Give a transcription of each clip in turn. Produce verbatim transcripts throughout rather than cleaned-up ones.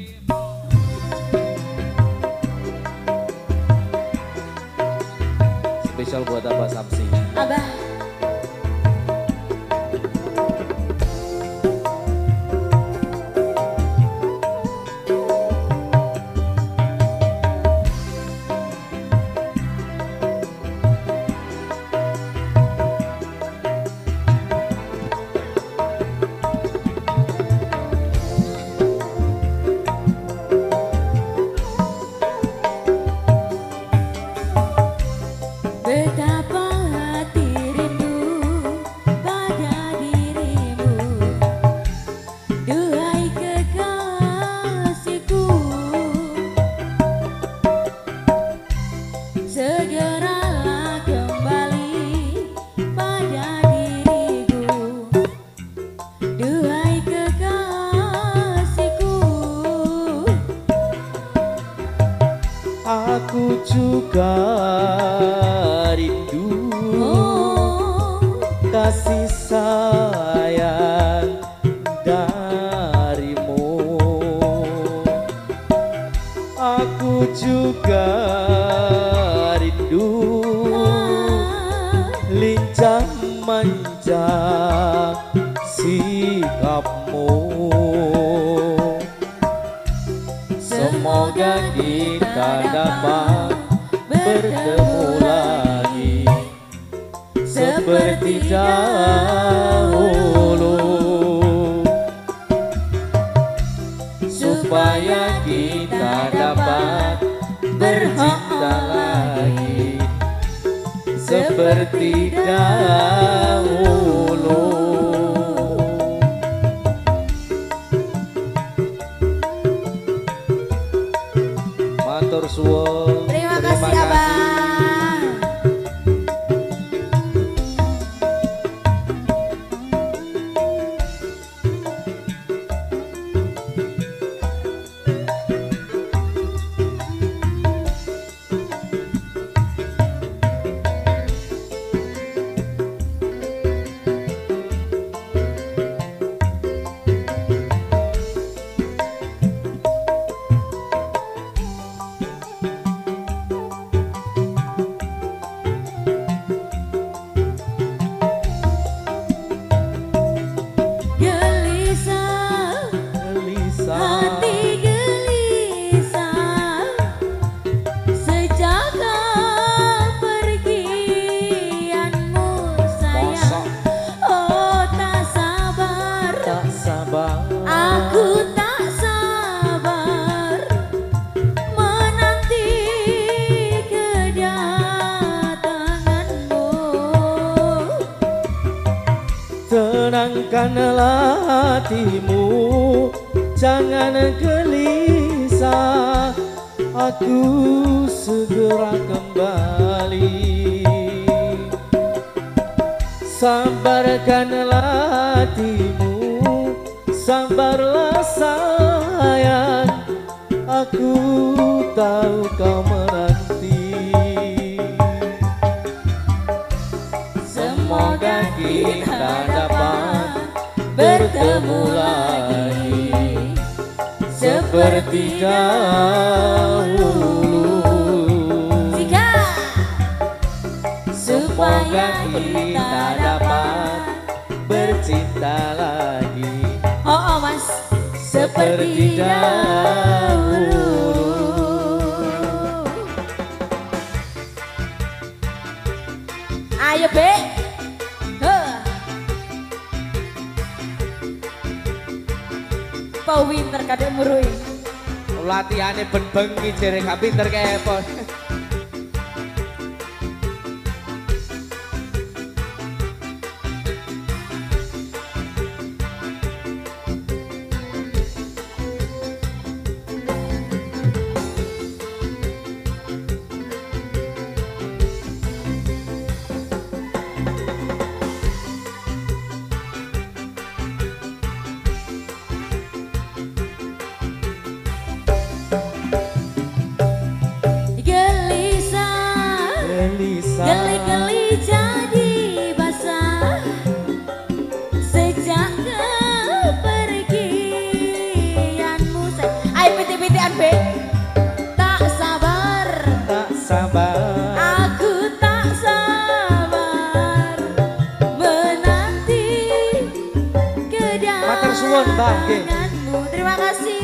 Spesial buat Abah Samsi. Abah. Betapa hati rindu pada dirimu, duhai kekasihku. Segeralah kembali pada diriku, duhai kekasihku. Aku juga rindu kasih sayang darimu. Aku juga rindu lincah manja sikapmu. Semoga kita dapat bertemu lagi seperti dahulu, supaya kita dapat bercinta lagi seperti dahulu. Matur suwun. Terima kasih Abah. Hati gelisah sejak kepergianmu sayang. Oh tak sabar, Tak sabar, aku tak sabar menanti kedatanganmu. tenangkanlah hatimu, jangan gelisah, aku segera kembali. Sabarkanlah hatimu, sabarlah sayang, aku tahu kau menanti. Semoga kita dapat bertemu lagi seperti dahulu. Semoga kita dapat bercinta lagi. Oh, oh mas, seperti dahulu. Ayo Be. Huh. Pau winter kadek murui. Latihane ben bengi jere gak pinter kepon. Bang, nggih. tanganmu. Terima kasih.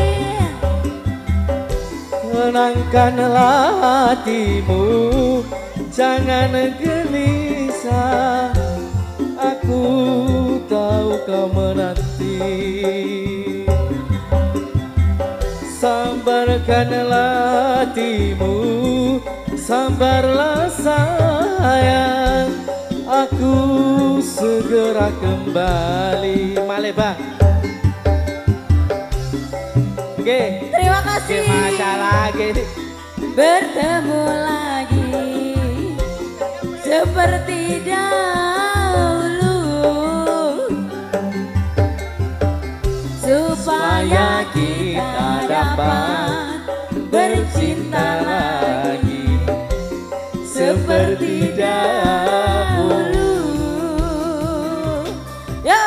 Tenangkanlah hatimu, jangan gelisah. Aku tahu kau menanti. Sabarkanlah hatimu, sabarlah sayang. Aku segera kembali. Male Bang. Oke. Terima kasih. Masalah lagi. Bertemu lagi seperti dahulu, supaya kita dapat bercinta lagi seperti dahulu. Yo.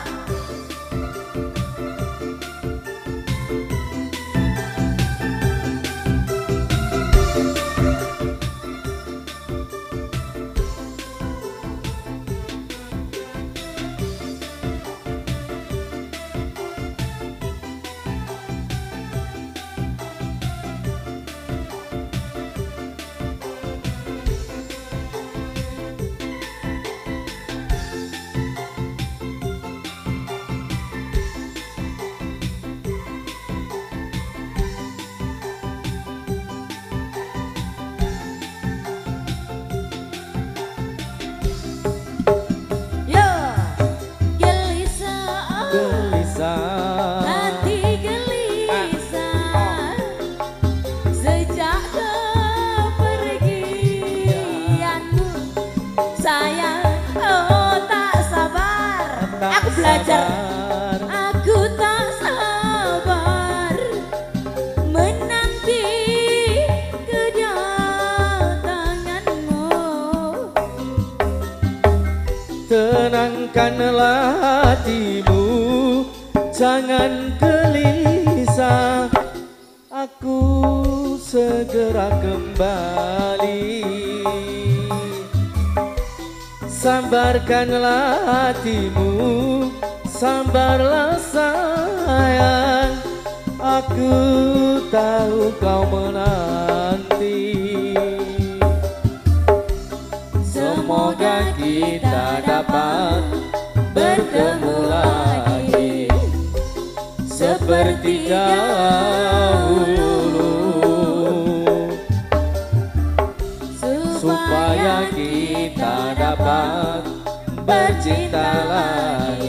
Yo, gelisah, Gelisah, hati gelisah sejak kepergianmu. Sayang, oh tak sabar. Aku belajar. Aku tak sabar menanti kedatanganmu. tenangkanlah hatimu, jangan gelisah. Aku segera kembali. Sabarkanlah hatimu, sabarlah sayang. Aku tahu kau menanti. Semoga kita dapat bertemu lagi seperti dahulu, supaya kita dapat bercinta lagi